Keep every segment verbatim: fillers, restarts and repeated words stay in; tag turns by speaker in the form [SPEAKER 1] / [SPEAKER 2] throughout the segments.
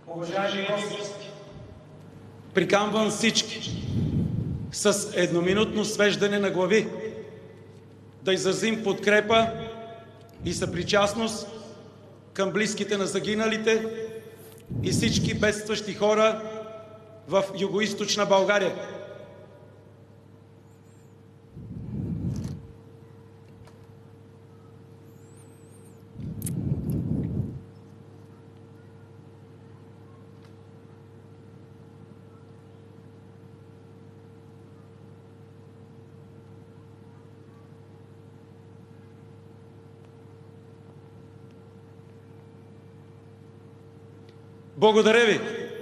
[SPEAKER 1] Уважаеми гости, приканвам всички с едноминутно свеждане на глави да изразим подкрепа и съпричастност към близките на загиналите и всички бедстващи хора в Югоизточна България. Благодаря ви!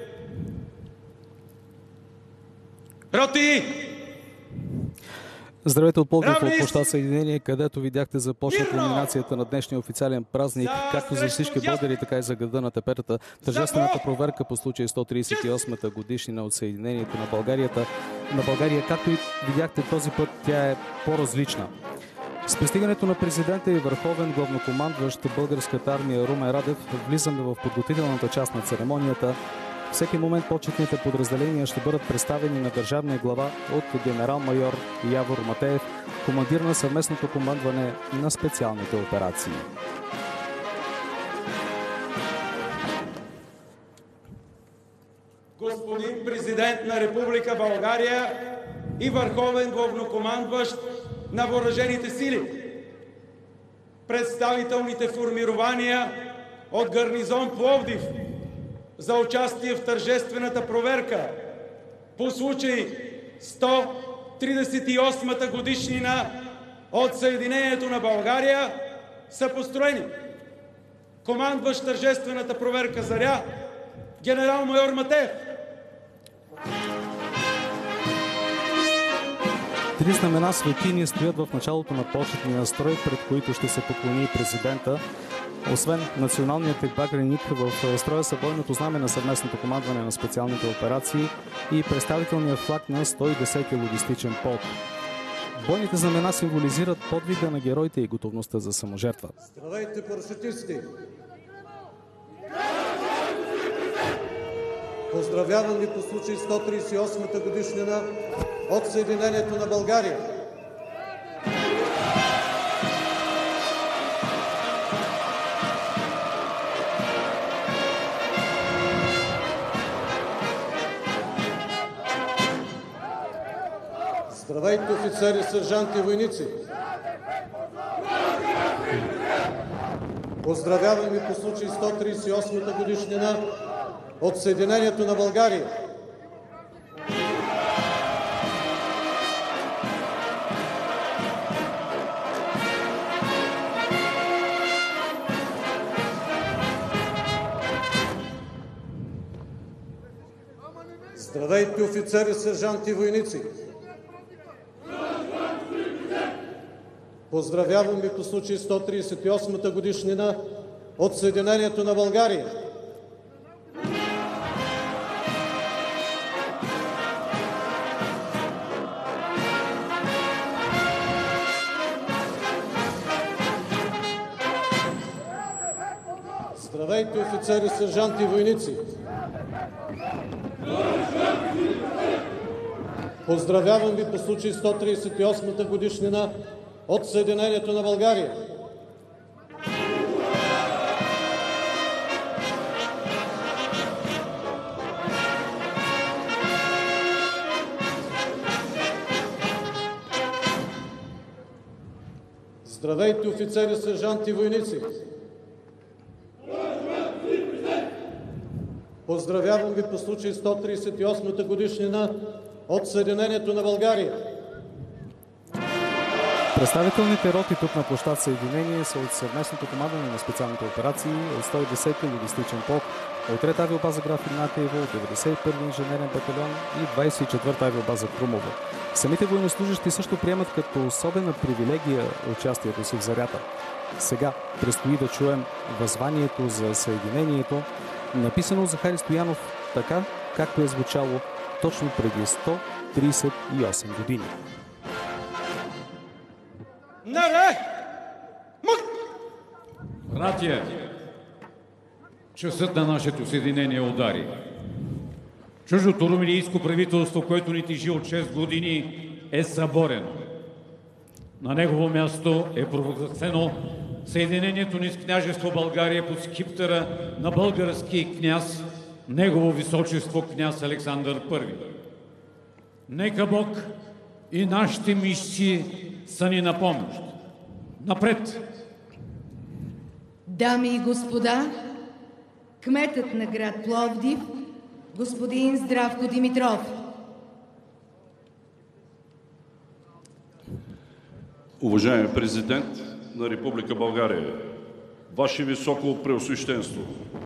[SPEAKER 1] Роти!
[SPEAKER 2] Здравейте от Пловдив, от площад Съединение, където видяхте започна кулминацията на днешния официален празник, както за всички българи, така и за града на Теперата. Тържествената проверка по случай сто тридесет и осмата годишнина от Съединението на България. На България, както и видяхте този път, тя е по-различна. С пристигането на президента и върховен главнокомандващ българската армия Румен Радев влизаме в подготвителната част на церемонията. Всеки момент почетните подразделения ще бъдат представени на държавния глава от генерал-майор Явор Матеев, командир на съвместното командване на специалните операции.
[SPEAKER 1] Господин президент на Република България и върховен главнокомандващ на въоръжените сили, представителните формирования от гарнизон Пловдив за участие в тържествената проверка по случай сто тридесет и осмата годишнина от Съединението на България са построени. Командващ тържествената проверка Заря, генерал-майор Матеев.
[SPEAKER 2] Три знамена светини стоят в началото на почетния строй, пред които ще се поклони президента. Освен националният багреник, в строя са бойното знаме на съвместното командване на специалните операции и представителният флаг на сто и десети логистичен полк. Бойните знамена символизират подвига на героите и готовността за саможертва.
[SPEAKER 3] Здравейте, парашутисти! Поздравявам ви по случай сто тридесет и осмата годишнина от Съединението на България. Здравейте, офицери, сержанти и войници! Поздравявам ви по случай сто тридесет и осмата годишнина от Съединението на България. Здравейте, офицери, сержанти и войници! Поздравявам ви по случай сто тридесет и осмата годишнина от Съединението на България. Здравейте, офицери, сержанти и войници! Поздравявам ви по случай сто тридесет и осмата годишнина от Съединението на България. Здравейте, офицери, сержанти и войници! Поздравявам ви по случай сто тридесет и осмата годишнина от Съединението на България.
[SPEAKER 2] Представителните роти тук на площад Съединение са от съвместното командване на специалните операции, от сто и десети логистичен полк, от трета авиобаза Граф Игнатиево, от деветдесет и първи инженерен батальон и двадесет и четвърта авиобаза Крумово. Самите военнослужащи също приемат като особена привилегия участието си в Зарята. Сега предстои да чуем въззванието за Съединението, написано от Захари Стоянов, така както е звучало точно преди сто тридесет и осем години.
[SPEAKER 1] Наре! Мък!
[SPEAKER 4] Братия, Часът на нашето съединение удари. Чуждото румелийско правителство, което ни тежи от шест години, е съборено. На негово място е провъзгласено съединението ни с княжество България под скиптъра на български княз, негово височество княз Александър Първи. Нека Бог и нашите мишци са ни на помощ. Напред!
[SPEAKER 5] Дами и господа, кметът на град Пловдив, господин Здравко Димитров.
[SPEAKER 6] Уважаеми президент на Република България, Ваше Високо Преосвещенство,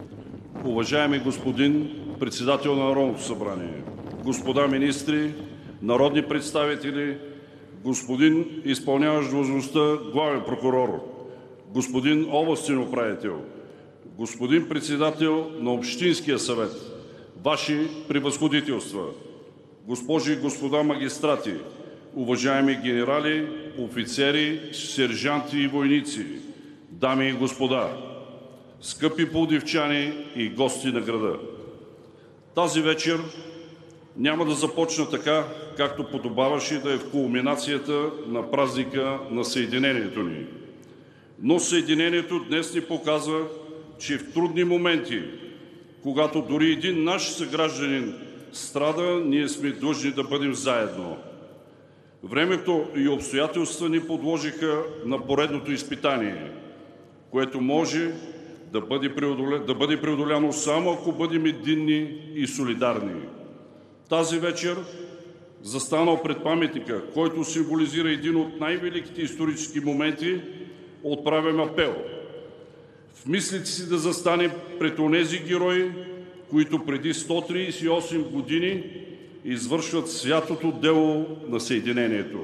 [SPEAKER 6] уважаеми господин председател на Народното събрание, господа министри, народни представители, господин изпълняващ длъжността главен прокурор, господин областен управител, господин председател на Общинския съвет, Ваши превъзходителства, госпожи и господа магистрати, уважаеми генерали, офицери, сержанти и войници, дами и господа, скъпи пловдивчани и гости на града. Тази вечер няма да започна така, както подобаваше да е в кулминацията на празника на Съединението ни. Но Съединението днес ни показва, че в трудни моменти, когато дори един наш съгражданин страда, ние сме длъжни да бъдем заедно. Времето и обстоятелства ни подложиха на поредното изпитание, което може да бъде преодоляно, да бъде преодоляно само ако бъдем единни и солидарни. Тази вечер, застанал пред паметника, който символизира един от най-великите исторически моменти, отправям апел в мислите си да застанем пред онези герои, които преди сто тридесет и осем години извършват святото дело на Съединението.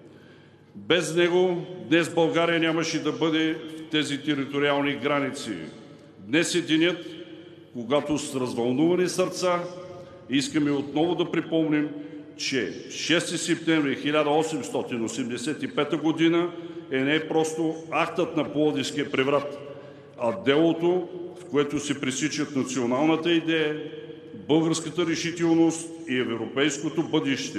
[SPEAKER 6] Без него днес България нямаше да бъде в тези териториални граници. Днес е денят, когато с развълнувани сърца искаме отново да припомним, че шести септември хиляда осемстотин осемдесет и пета година е не просто актът на Пловдивския преврат, а делото, в което се пресичат националната идея, българската решителност и европейското бъдеще.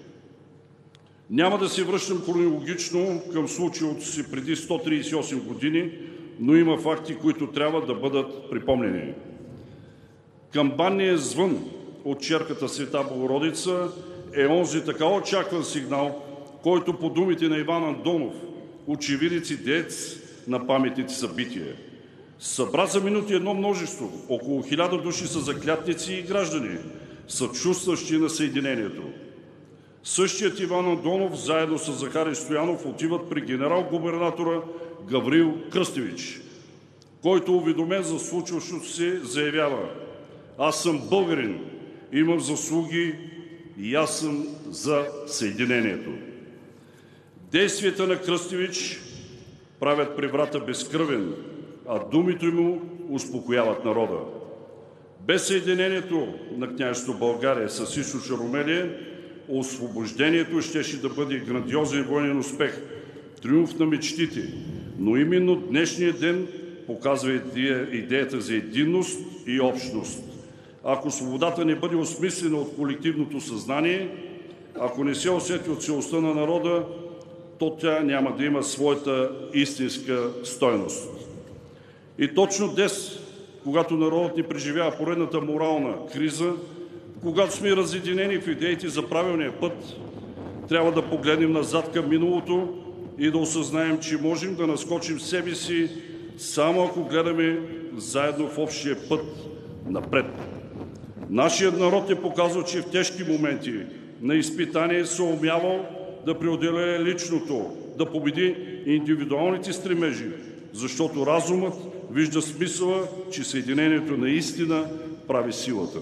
[SPEAKER 6] Няма да се връщам хронологично към случилото си преди сто тридесет и осем години, но има факти, които трябва да бъдат припомнени. Камбанният звън от черката Света Богородица е онзи така очакван сигнал, който по думите на Иван Андонов, очевидец и деец на паметните събития, събра за минути едно множество, около хиляда души са заклятници и граждани, съчувстващи на Съединението. Същият Иван Андонов, заедно с Захари Стоянов, отиват при генерал-губернатора Гаврил Кръстевич, който, уведомен за случващото се, заявява: „Аз съм българин, имам заслуги и аз съм за Съединението“. Действията на Кръстевич правят преврата безкръвен, а думите му успокояват народа. Без Съединението на княжество България с източна Румелия, освобождението щеше да бъде грандиозен военен успех, триумф на мечтите, но именно днешният ден показва идеята за единност и общност. Ако свободата не бъде осмислена от колективното съзнание, ако не се усети от целостта на народа, то тя няма да има своята истинска стойност. И точно днес, когато народът ни преживява поредната морална криза, когато сме разединени в идеите за правилния път, трябва да погледнем назад към миналото и да осъзнаем, че можем да наскочим себе си само ако гледаме заедно в общия път напред. Нашият народ е показал, че в тежки моменти на изпитание се умявал да преодолее личното, да победи индивидуалните стремежи, защото разумът вижда смисъла, че Съединението наистина прави силата.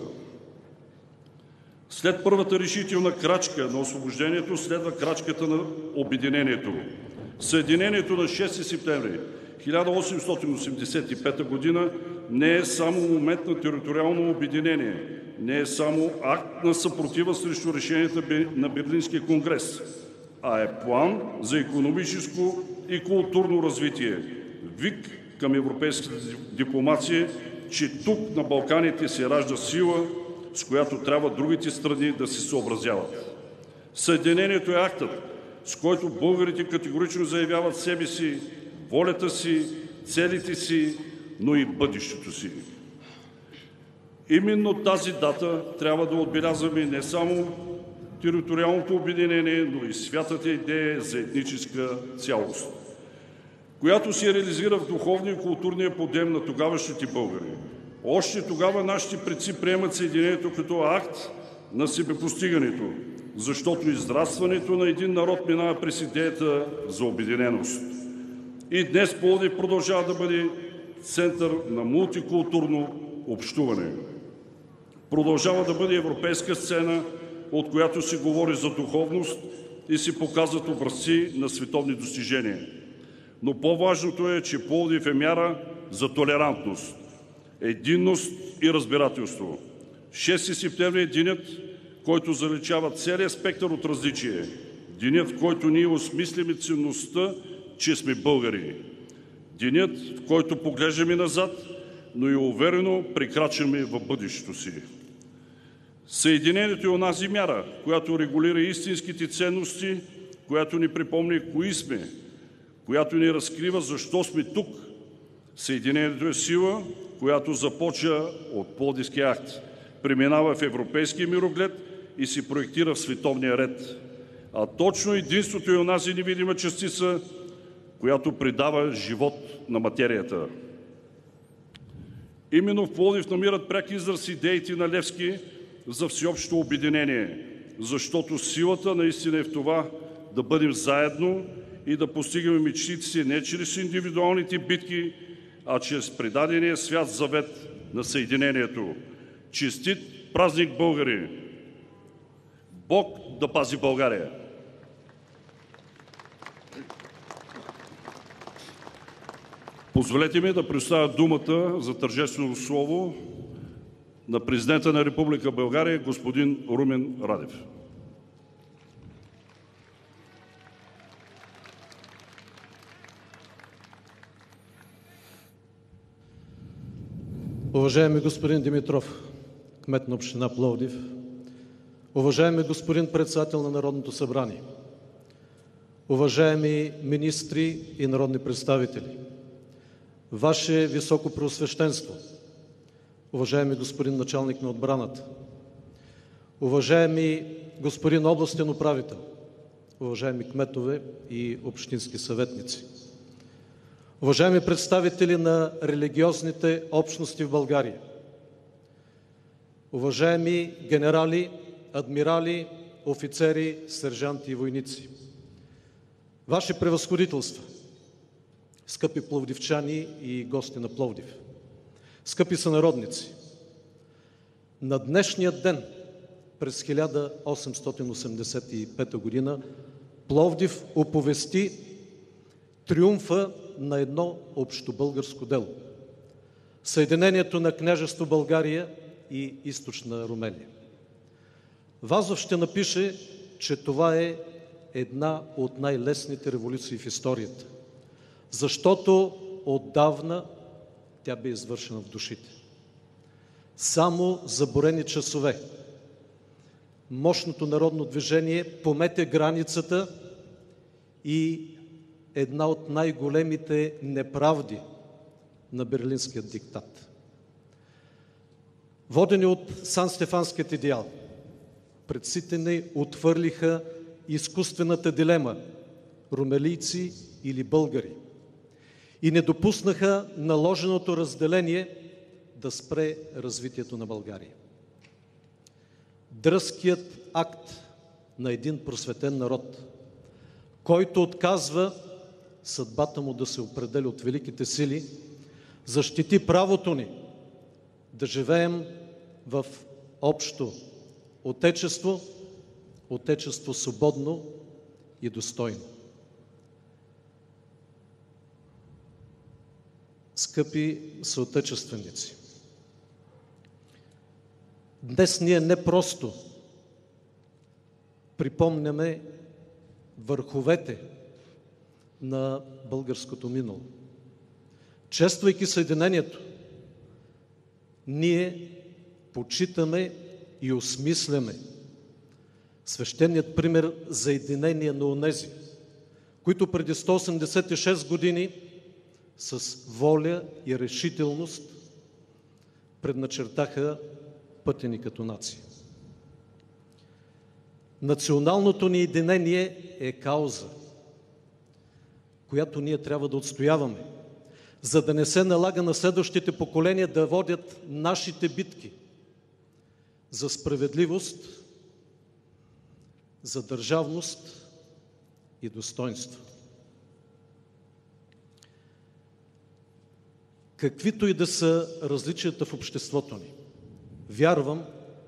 [SPEAKER 6] След първата решителна крачка на освобождението следва крачката на обединението. Съединението на шести септември хиляда осемстотин осемдесет и пета година не е само момент на териториално обединение, не е само акт на съпротива срещу решенията на Берлинския конгрес, а е план за икономическо и културно развитие, вик към европейската дипломация че тук на Балканите се ражда сила, с която трябва другите страни да се съобразяват. Съединението е актът, с който българите категорично заявяват себе си, волята си, целите си, но и бъдещето си. Именно тази дата трябва да отбелязваме не само териториалното обединение, но и святата идея за етническа цялост, която се реализира в духовния и културния подем на тогавашните българи. Още тогава нашите предци приемат съединението като акт на себепостигането, защото израстването на един народ минава през идеята за обединеност. И днес Пловдив продължава да бъде център на мултикултурно общуване. Продължава да бъде европейска сцена, от която се говори за духовност и се показват образци на световни достижения. Но по-важното е, че Пловдив е мяра за толерантност, единност и разбирателство. шести септември е денят, който заличава целият спектър от различие. Денят, в който ние осмислиме ценността, че сме българи. Денят, в който поглеждаме назад, но и уверено прекрачваме в бъдещето си. Съединението е онази мяра, която регулира истинските ценности, която ни припомня кои сме, която ни разкрива защо сме тук. Съединението е сила, която започва от Пловдивския акт, преминава в европейския мироглед и се проектира в световния ред. А точно единството е онази невидима частица, която придава живот на материята. Именно в Пловдив намират пряк израз идеите на Левски за всеобщо обединение, защото силата наистина е в това да бъдем заедно и да постигаме мечтите си не чрез индивидуалните битки, а чрез предадения свят завет на съединението. Честит празник, българи! Бог да пази България! Позволете ми да представя думата за тържествено слово на президента на Република България господин Румен Радев.
[SPEAKER 3] Уважаеми господин Димитров, кмет на община Пловдив, уважаеми господин председател на Народното събрание, уважаеми министри и народни представители, Ваше Високопреосвещенство, уважаеми господин началник на отбраната, уважаеми господин областен управител, уважаеми кметове и общински съветници, уважаеми представители на религиозните общности в България, уважаеми генерали, адмирали, офицери, сержанти и войници, Ваше превъзходителство, скъпи пловдивчани и гости на Пловдив, скъпи сънародници, на днешния ден през хиляда осемстотин осемдесет и пета година Пловдив оповести триумфа на едно общобългарско дело – съединението на княжество България и източна Румелия. Вазов ще напише, че това е една от най-лесните революции в историята, защото отдавна тя бе извършена в душите. Само за броени часове мощното народно движение помете границата и една от най-големите неправди на Берлинския диктат. Водени от Сан-Стефанският идеал, предците ни отвърлиха изкуствената дилема – румелийци или българи, и не допуснаха наложеното разделение да спре развитието на България. Дръзкият акт на един просветен народ, който отказва съдбата му да се определя от великите сили, защити правото ни да живеем в общо отечество, отечество свободно и достойно. Скъпи съотечественици, днес ние не просто припомняме върховете на българското минало. Чествайки съединението, ние почитаме и осмисляме свещеният пример за единение на онези, които преди сто осемдесет и шест години с воля и решителност предначертаха пътя ни като нация. Националното ни единение е кауза, която ние трябва да отстояваме, за да не се налага на следващите поколения да водят нашите битки за справедливост, за държавност и достоинство. Каквито и да са различията в обществото ни, вярвам,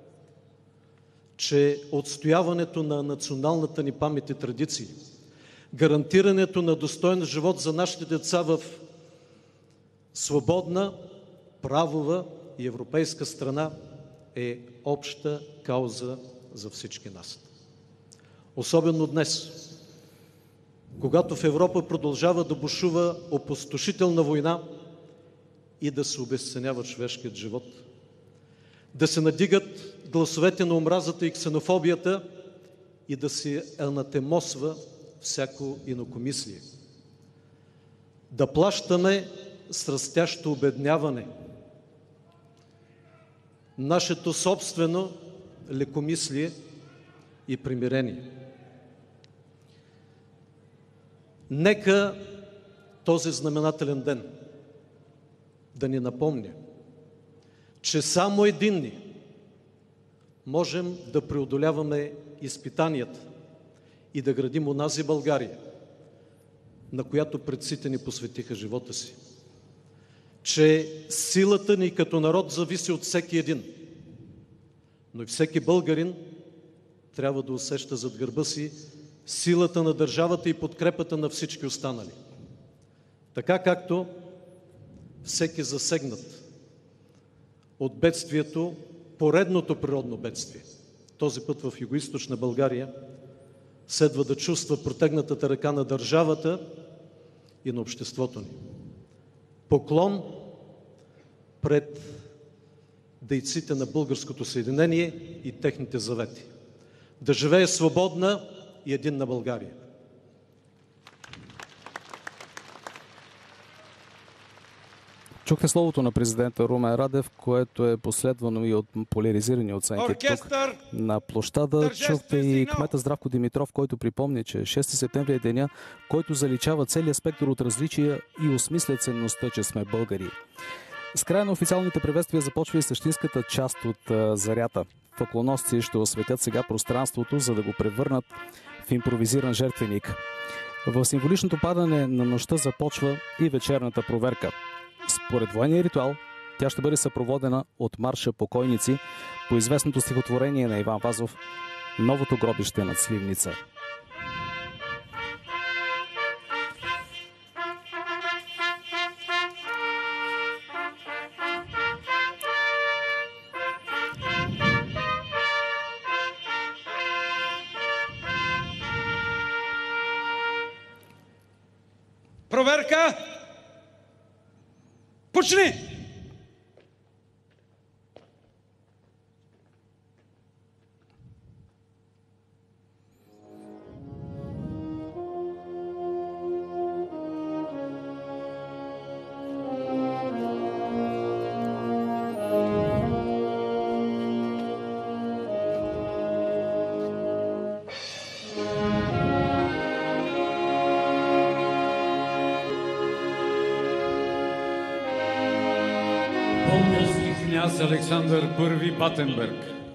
[SPEAKER 3] че отстояването на националната ни памет и традиции, гарантирането на достоен живот за нашите деца в свободна, правова и европейска страна е обща кауза за всички нас. Особено днес, когато в Европа продължава да бушува опустошителна война и да се обезценява човешкият живот, да се надигат гласовете на омразата и ксенофобията и да се анатемосва всяко инакомислие. Да плащаме с растящо обедняване нашето собствено лекомислие и примирение. Нека този знаменателен ден да ни напомня, че само единни можем да преодоляваме изпитанията и да градим онази България, на която предците ни посветиха живота си. Че силата ни като народ зависи от всеки един, но и всеки българин трябва да усеща зад гърба си силата на държавата и подкрепата на всички останали. Така както всеки засегнат от бедствието, поредното природно бедствие, този път в югоизточна България, следва да чувства протегнатата ръка на държавата и на обществото ни. Поклон пред дейците на българското съединение и техните завети. Да живее свободна и единна България!
[SPEAKER 2] Чухте словото на президента Румен Радев, което е последвано и от поляризирани оценки тук на площада. Чухте и кмета Здравко Димитров, който припомни, че шести септември е деня, който заличава целият спектър от различия и осмисля ценността, че сме българи. С края на официалните приветствия започва и същинската част от а, зарята. Факлоносци ще осветят сега пространството, за да го превърнат в импровизиран жертвеник. В символичното падане на нощта започва и вечерната проверка. Според военния ритуал, тя ще бъде съпроводена от марша покойници по известното стихотворение на Иван Вазов «Новото гробище над Сливница».
[SPEAKER 1] Проверка! Почни!
[SPEAKER 4] Български княз Александър Първи Батенберг,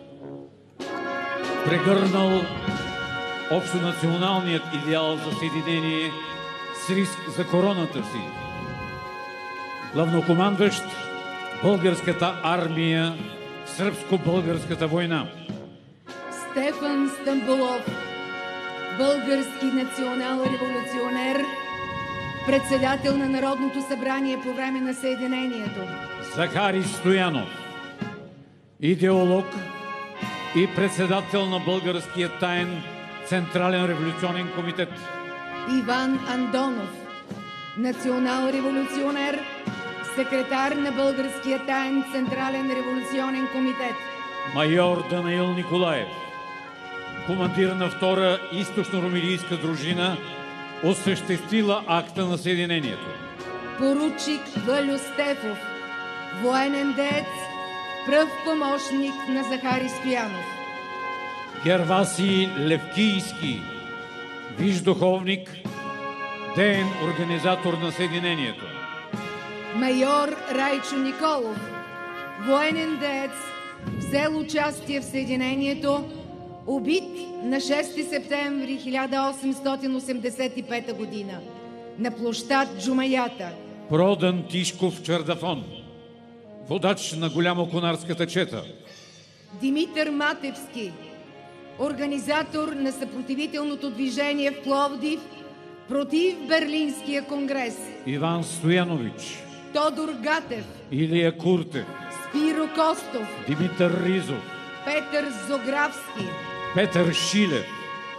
[SPEAKER 4] прегърнал общонационалният идеал за съединение с риск за короната си, главнокомандващ българската армия в сръбско-българската война.
[SPEAKER 5] Стефан Стамболов, български национал-революционер, председател на Народното събрание по време на Съединението.
[SPEAKER 4] Захари Стоянов, идеолог и председател на Българския таен Централен революционен комитет.
[SPEAKER 5] Иван Андонов, национал-революционер, секретар на Българския таен Централен революционен комитет.
[SPEAKER 4] Майор Данаил Николаев, командир на втора източно-румилийска дружина, осъществила акта на съединението.
[SPEAKER 5] Поручик Вълю Стефов, военен деец, пръв помощник на Захари Стоянов.
[SPEAKER 4] Гервасий Левкийски, висш духовник, деен организатор на съединението.
[SPEAKER 5] Майор Райчо Николов, военен деец, взел участие в съединението, убит на шести септември хиляда осемстотин осемдесет и пета година на площад Джумаята.
[SPEAKER 4] Продан Тишков Чардафон, водач на голямо-конарската чета.
[SPEAKER 5] Димитър Матевски, организатор на съпротивителното движение в Пловдив против Берлинския конгрес.
[SPEAKER 4] Иван Стоянович,
[SPEAKER 5] Тодор Гатев,
[SPEAKER 4] Илия Куртев,
[SPEAKER 5] Спиро Костов,
[SPEAKER 4] Димитър Ризов,
[SPEAKER 5] Петър Зографски,
[SPEAKER 4] Петър Шилев,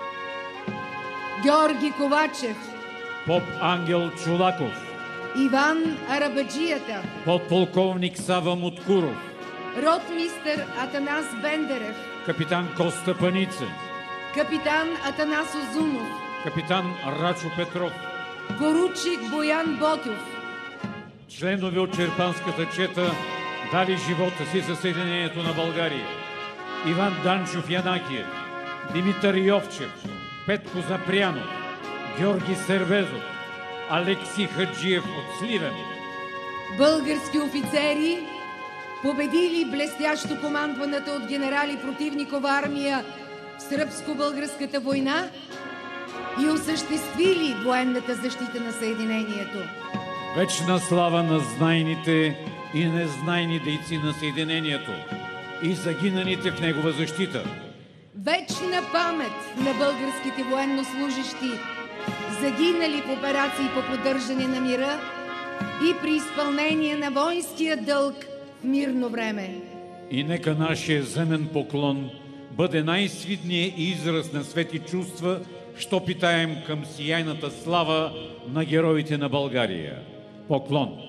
[SPEAKER 5] Георги Ковачев,
[SPEAKER 4] поп Ангел Чулаков,
[SPEAKER 5] Иван Арабаджията,
[SPEAKER 4] подполковник Сава Муткуров,
[SPEAKER 5] ротмистър Атанас Бендерев,
[SPEAKER 4] капитан Коста Паница,
[SPEAKER 5] капитан Атанас Озунов,
[SPEAKER 4] капитан Рачо Петров,
[SPEAKER 5] поручик Боян Ботев,
[SPEAKER 4] членове от Черпанската чета, дали живота си за съединението на България. Иван Данчов Янакиев, Димитър Йовчев, Петко Запрянов, Георги Сервезов, Алекси Хаджиев от Сливен.
[SPEAKER 5] Български офицери, победили блестящо командваната от генерали противникова армия в сръбско-българската война и осъществили военната защита на съединението.
[SPEAKER 4] Вечна слава на знайните и незнайни дейци на съединението и загиналите в негова защита.
[SPEAKER 5] Вечна памет на българските военнослужащи, загинали в операции по поддържане на мира и при изпълнение на воинския дълг в мирно време.
[SPEAKER 4] И нека нашия земен поклон бъде най-свидният израз на свети чувства, що питаем към сияйната слава на героите на България. Поклон!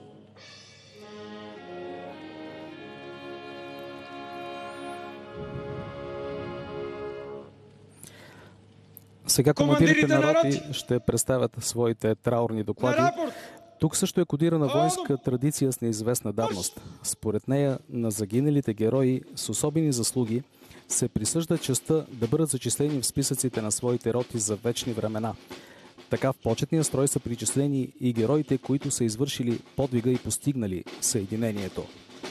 [SPEAKER 2] Сега командирите на роти ще представят своите траурни доклади. Тук също е кодирана воинска традиция с неизвестна давност. Според нея на загиналите герои с особени заслуги се присъжда честта да бъдат зачислени в списъците на своите роти за вечни времена. Така в почетния строй са причислени и героите, които са извършили подвига и постигнали съединението.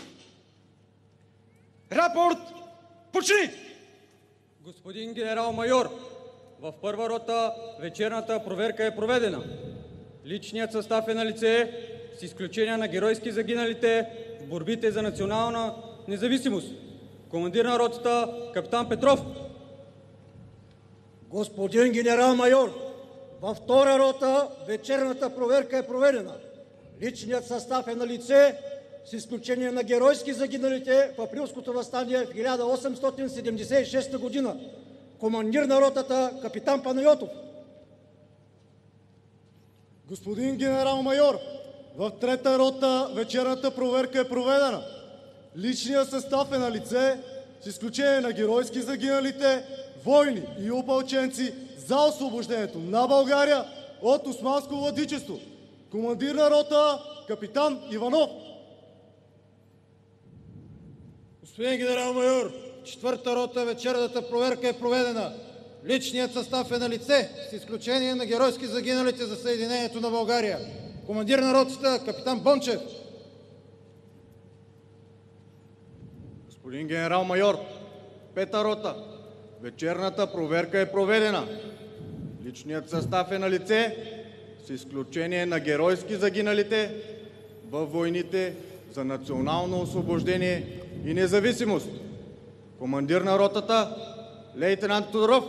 [SPEAKER 1] Рапорт! Почни!
[SPEAKER 7] Господин генерал-майор, в първа рота вечерната проверка е проведена. Личният състав е на лице, с изключение на геройски загиналите в борбите за национална независимост. Командир на ротата, капитан Петров.
[SPEAKER 8] Господин генерал-майор, във втора рота вечерната проверка е проведена. Личният състав е на лице, с изключение на геройски загиналите в априлското въстание в хиляда осемстотин седемдесет и шеста година. Командир на ротата, капитан Панайотов.
[SPEAKER 9] Господин генерал-майор, в трета рота вечерната проверка е проведена. Личният състав е на лице, с изключение на геройски загиналите, войни и опълченци за освобождението на България от османско владичество. Командир на рота, капитан Иванов.
[SPEAKER 8] Господин генерал-майор, четвърта рота вечерната проверка е проведена. Личният състав е на лице, с изключение на геройски загиналите за съединението на България. Командир на ротата, капитан Бончев.
[SPEAKER 9] Господин генерал-майор, пета рота, вечерната проверка е проведена. Личният състав е на лице, с изключение на геройски загиналите във войните за национално освобождение и независимост. Командир на ротата, лейтенант Тодоров.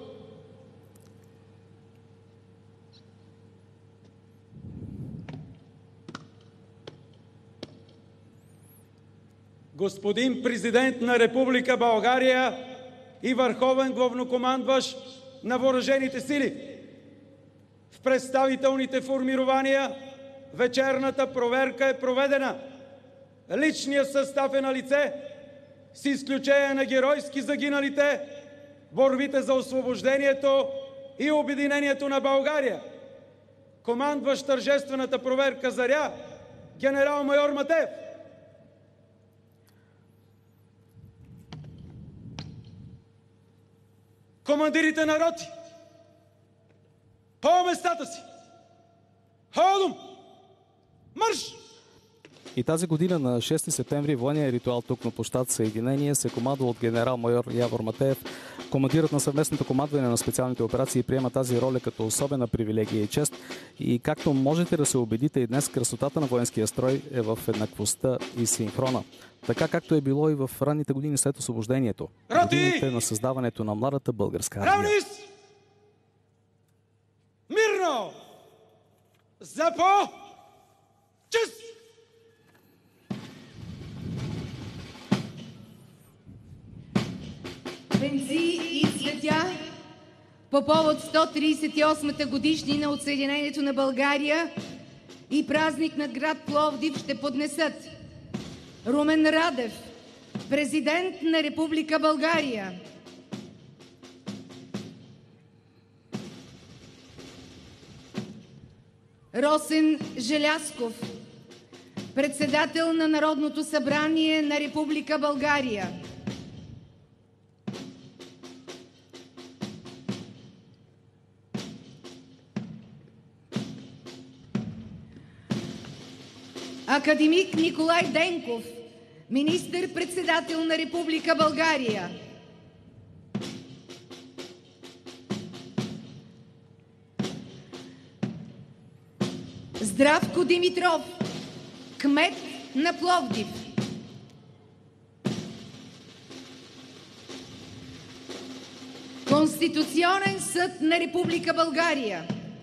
[SPEAKER 1] Господин президент на Република България и върховен главнокомандващ на въоръжените сили, в представителните формирования вечерната проверка е проведена. Личният състав е на лице, с изключение на геройски загиналите в борбите за освобождението и обединението на България. Командващ тържествената проверка Заря, генерал-майор Матеев. Командирите на роти, по местата си! Ходом! Марш!
[SPEAKER 2] И тази година на шести септември военният ритуал тук на площад Съединение се командва от генерал-майор Явор Матеев. Командирът на съвместното командване на специалните операции приема тази роля като особена привилегия и чест. И както можете да се убедите и днес, красотата на военския строй е в еднаквостта и синхрона. Така както е било и в ранните години след освобождението. Годините на създаването на младата българска армия.
[SPEAKER 1] Равнис! Мирно! Запо! Чест!
[SPEAKER 5] Венци и цветя по повод сто тридесет и осмата годишнина от Съединението на България и празник над град Пловдив ще поднесат Румен Радев, президент на Република България. Росен Желязков, председател на Народното събрание на Република България. Академик Николай Денков, министър-председател на Република България. Здравко Димитров, кмет на Пловдив. Конституционен съд на Република България.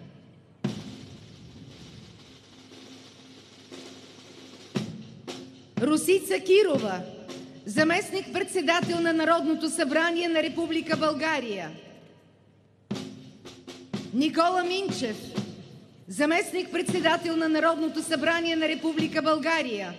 [SPEAKER 5] Росица Кирова, заместник-председател на Народното събрание на Република България. Никола Минчев, заместник-председател на Народното събрание на Република България.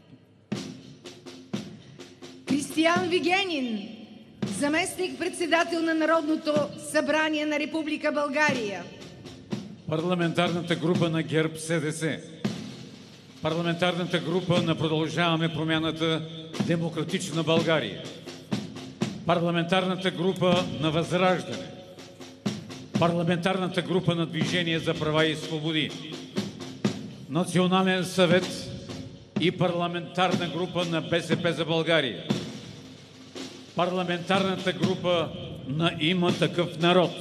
[SPEAKER 5] Кристиян Вигенин, заместник-председател на Народното събрание на Република България.
[SPEAKER 4] Парламентарната група на ГЕРБ СДС. Парламентарната група на Продължаваме промяната Демократична България. Парламентарната група на Възраждане. Парламентарната група на Движение за права и свободи. Национален съвет и парламентарна група на БСП за България. Парламентарната група на Има такъв народ.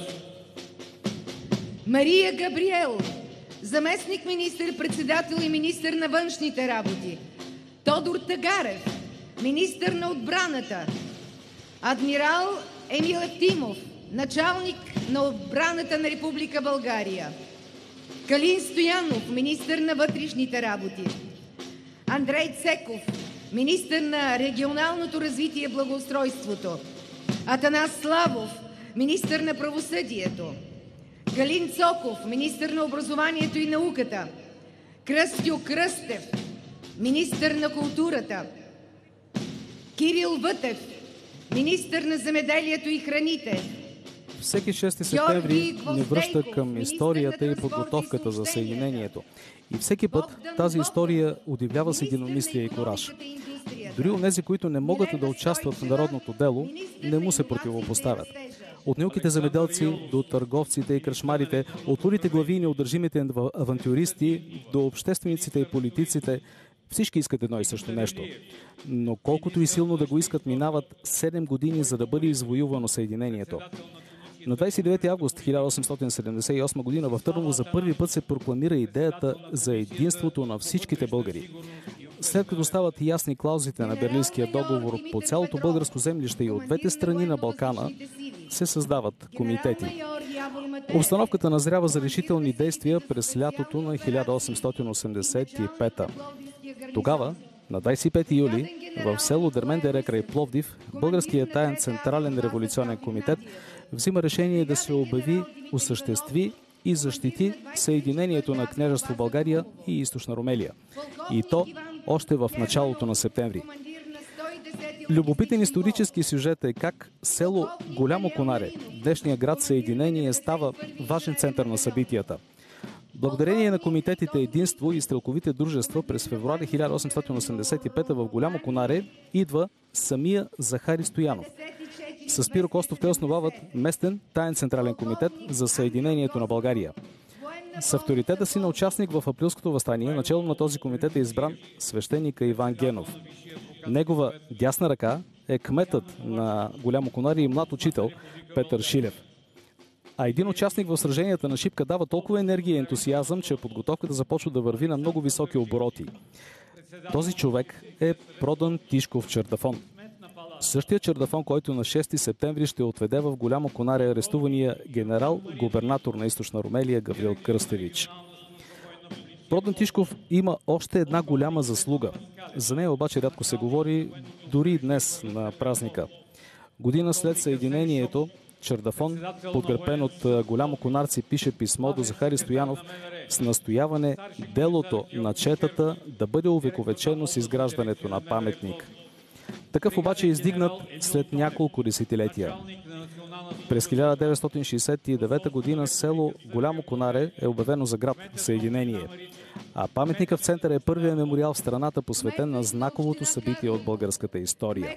[SPEAKER 5] Мария Габриел, заместник министър-председател и министър на външните работи. Тодор Тагарев, министър на отбраната. Адмирал Емил Евтимов, началник на отбраната на Република България. Калин Стоянов, министър на вътрешните работи. Андрей Цеков, министър на регионалното развитие и благоустройството. Атанас Славов, министър на правосъдието. Галин Цоков, министър на образованието и науката. Кръстю Кръстев, министър на културата. Кирил Вътев, министър на земеделието и храните.
[SPEAKER 2] Всеки шести септември ни връща към историята и подготовката за Съединението. И всеки път тази история удивлява с единомислие и кураж. Дори онези, които не могат да участват в народното дело, не му се противопоставят. От неуките земеделци до търговците и кръчмарите, от лудите глави и неудържимите авантюристи до обществениците и политиците, всички искат едно и също нещо. Но колкото и силно да го искат, минават седем години, за да бъде извоювано Съединението. На двадесет и девети август хиляда осемстотин седемдесет и осма година в Търново за първи път се прокламира идеята за единството на всичките българи. След като стават ясни клаузите на Берлинския договор по цялото българско землище и от двете страни на Балкана, се създават комитети. Обстановката назрява за решителни действия през лятото на хиляда осемстотин осемдесет и пета. Тогава, на двадесет и пети юли, в село Дермендере край Пловдив, Българският таен централен революционен комитет взима решение да се обяви, осъществи и защити съединението на княжество България и Източна Румелия. И то още в началото на септември. Любопитен исторически сюжет е как село Голямо Конаре, днешния град Съединение, става важен център на събитията. Благодарение на комитетите Единство и стрелковите дружества през февруари хиляда осемстотин осемдесет и пета в Голямо Конаре идва самия Захари Стоянов. С Спиро Костов те основават местен таен централен комитет за Съединението на България. С авторитета си на участник в априлското въстание, начало на този комитет е избран свещеника Иван Генов. Негова дясна ръка е кметът на Голямо Конаре и млад учител Петър Шилев. А един участник в сраженията на Шипка дава толкова енергия и ентусиазъм, че подготовката започва да върви на много високи обороти. Този човек е Продан Тишков Чердафон. Същия Чердафон, който на шести септември ще отведе в Голямо Конаре арестувания генерал-губернатор на Източна Румелия Гаврил Кръстевич. Продан Тишков има още една голяма заслуга. За нея обаче рядко се говори, дори и днес на празника. Година след съединението, Чердафон, подкрепен от голямоконарци, пише писмо до Захари Стоянов с настояване делото на четата да бъде увековечено с изграждането на паметник. Такъв обаче е издигнат след няколко десетилетия. През хиляда деветстотин шейсет и девета година село Голямо Конаре е обявено за град Съединение, а паметника в центъра е първият мемориал в страната, посветен на знаковото събитие от българската история.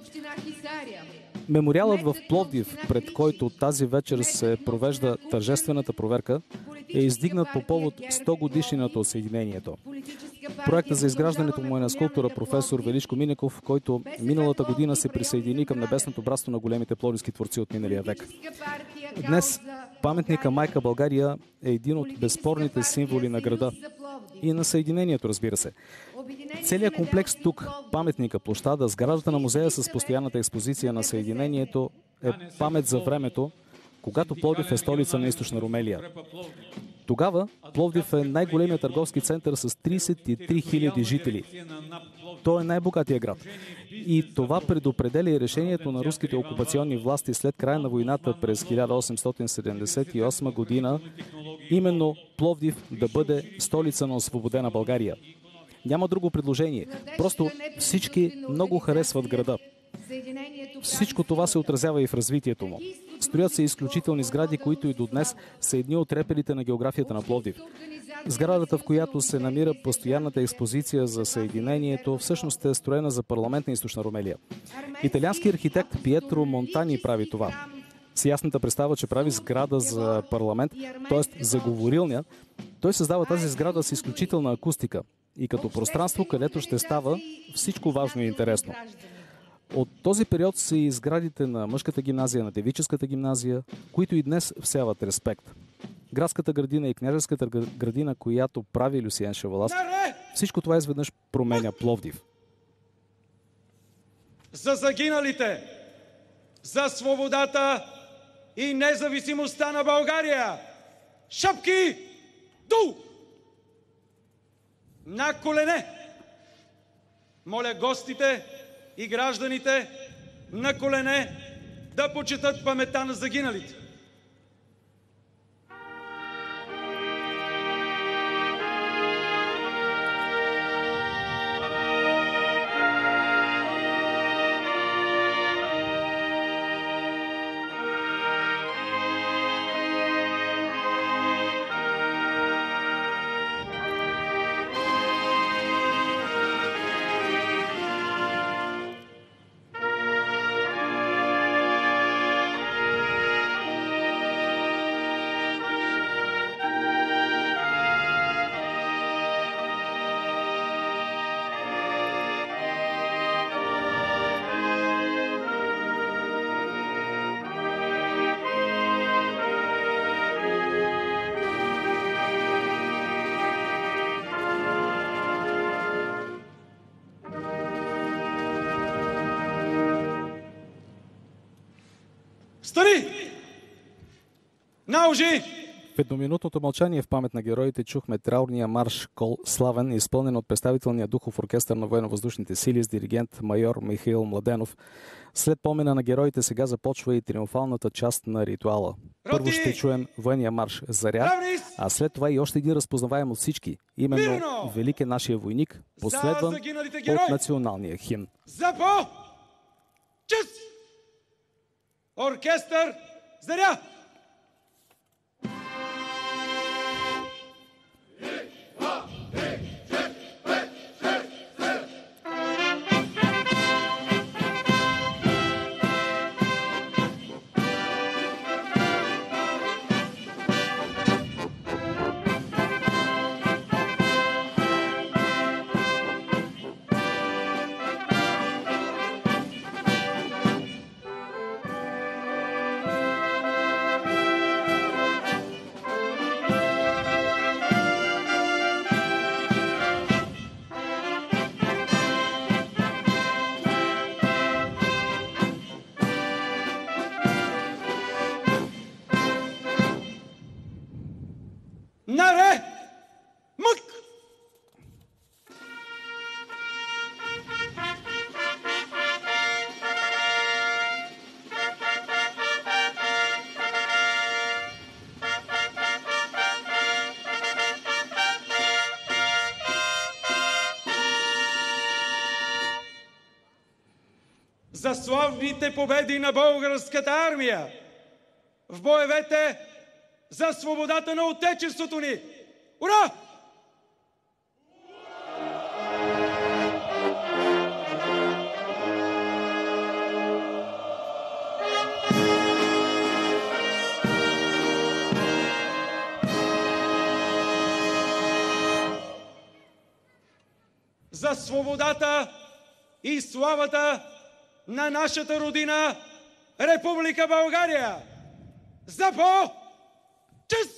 [SPEAKER 2] Мемориалът в Пловдив, пред който тази вечер се провежда тържествената проверка, е издигнат по повод сто годишнината от Съединението. Проектът за изграждането му е на скулптора професор Величко Минеков, който миналата година се присъедини към небесното братство на големите пловдивски творци от миналия век. Днес паметника Майка България е един от безспорните символи на града и на Съединението, разбира се. Целият комплекс тук, паметника, площада, сградата на музея с постоянната експозиция на Съединението е памет за времето, когато Пловдив е столица на Източна Румелия. Тогава Пловдив е най-големият търговски център с трийсет и три хиляди жители. Той е най-богатия град. И това предопределя и решението на руските окупационни власти след края на войната през хиляда осемстотин седемдесет и осма година, именно Пловдив да бъде столица на освободена България. Няма друго предложение. Просто всички много харесват града. Всичко това се отразява и в развитието му. Строят се изключителни сгради, които и до днес са едни от реперите на географията на Пловдив. Сградата, в която се намира постоянната експозиция за Съединението, всъщност е строена за парламент на Източна Румелия. Италиански архитект Пиетро Монтани прави това. С ясната представа, че прави сграда за парламент, т.е. за говорилня, той създава тази сграда с изключителна акустика и като пространство, където ще става всичко важно и интересно. От този период са и сградите на мъжката гимназия, на девическата гимназия, които и днес всяват респект. Градската градина и княжеската градина, която прави Люсиен Шевалас, всичко това изведнъж променя Пловдив.
[SPEAKER 1] За загиналите, за свободата и независимостта на България! Шапки долу! На колене! Моля гостите и гражданите на колене да почитат паметта на загиналите. Стани! Наужи!
[SPEAKER 2] едноминутното мълчание в памет на героите чухме траурния марш Кол Славен, изпълнен от представителния духов оркестър на военно-въздушните сили с диригент майор Михаил Младенов. След помена на героите сега започва и триумфалната част на ритуала. Първо ще чуем военния марш Заря, а след това и още един разпознаваем от всички. Именно Велик е нашия войник, последван от националния химн.
[SPEAKER 1] Запо! Чест! Оркестър Заря! Наре! Мък! За славните победи на българската армия в боевете за свободата на Отечеството ни! Ура! За свободата и славата на нашата родина, Република България! Запо! Чест!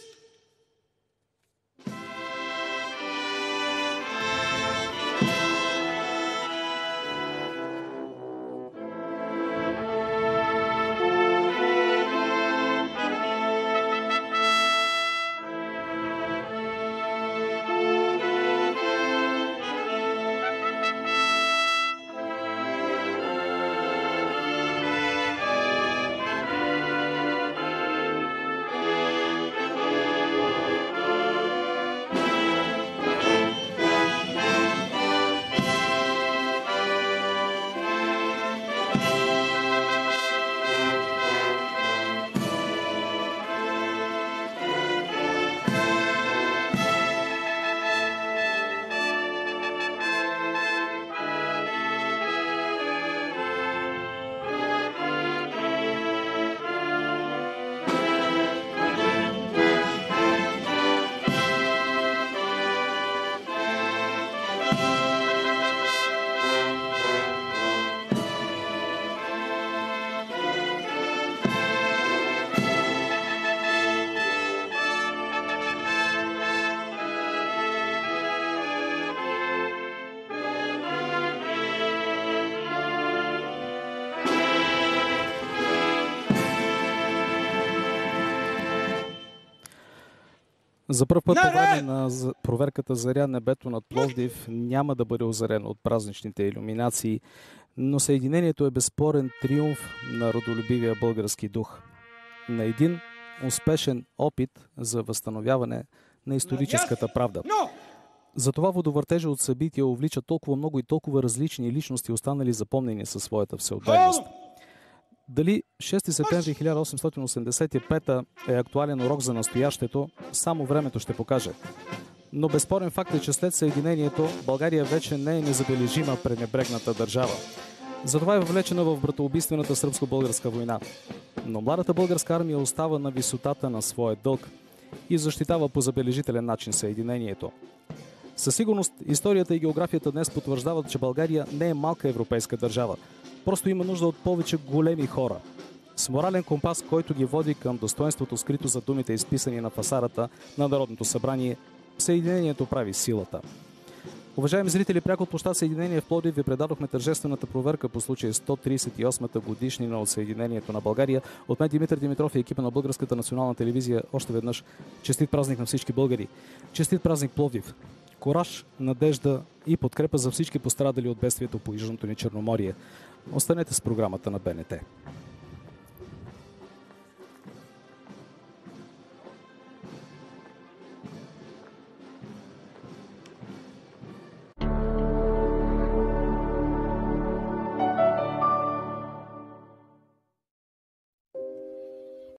[SPEAKER 2] За първ път по време на проверката Заря небето над Пловдив няма да бъде озарено от празничните илюминации, но съединението е безспорен триумф на родолюбивия български дух. На един успешен опит за възстановяване на историческата правда. Затова водовъртежа от събития увлича толкова много и толкова различни личности, останали запомнени със своята всеотдайност. Дали шести септември хиляда осемстотин осемдесет и пета е актуален урок за настоящето, само времето ще покаже. Но безспорен факт е, че след съединението България вече не е незабележима пренебрегната държава. Затова е въвлечена в братоубийствената сръбско-българска война. Но младата българска армия остава на висотата на своя дълг и защитава по забележителен начин съединението. Със сигурност историята и географията днес потвърждават, че България не е малка европейска държава. Просто има нужда от повече големи хора. С морален компас, който ги води към достоинството, скрито за думите, изписани на фасадата на Народното събрание, съединението прави силата. Уважаеми зрители, пряко от площад Съединение в Пловдив ви предадохме тържествената проверка по случай сто тридесет и осмата годишнина от Съединението на България. От мен Димитър Димитров и екипа на Българската национална телевизия още веднъж честит празник на всички българи. Честит празник Пловдив. Кораж, надежда и подкрепа за всички пострадали от бедствието по Южното ни Черноморие. Останете с програмата на Б Н Т.